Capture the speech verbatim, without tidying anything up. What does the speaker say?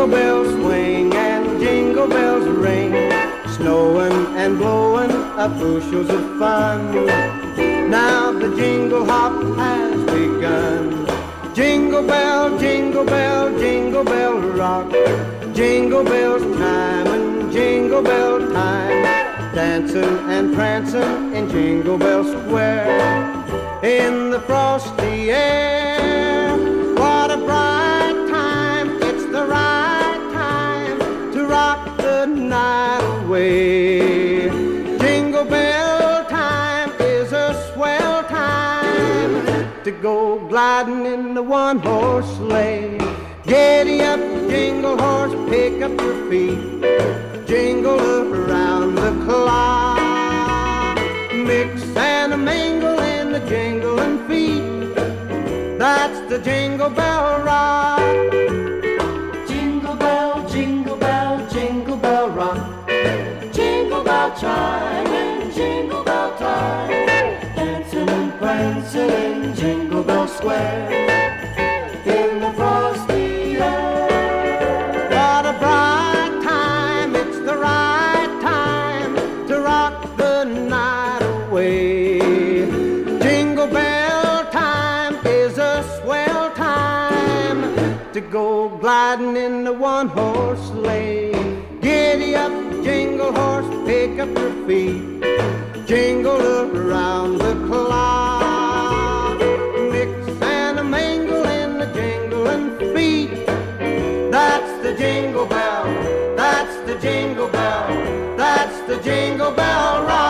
Jingle bells swing and jingle bells ring, snowing and blowing up bushels of fun. Now the jingle hop has begun. Jingle bell, jingle bell, jingle bell rock, jingle bells time and jingle bell time, dancing and prancing in Jingle Bell Square, in the frosty air. What a bright time, it's the right time to rock the night away. Jingle bell time is a swell time to go gliding in the one-horse sleigh. Giddy up, jingle horse, pick up your feet, jingle around the clock. Mix and a mingle in the jingling feet, that's the Jingle Bell Rock. Jingle bell, jingle bell, jingle bell rock, jingle bell chime and jingle bell time, dancing and prancing in Jingle Bell Square, in the frosty air. What a bright time, it's the right time to rock the night away. Jingle bell time is a swell time to go gliding in the one-horse sleigh. Giddy up, jingle horse, pick up your feet, jingle around the clock. Mix and a mingle in the jingling feet, that's the Jingle Bell, that's the Jingle Bell, that's the Jingle Bell Rock.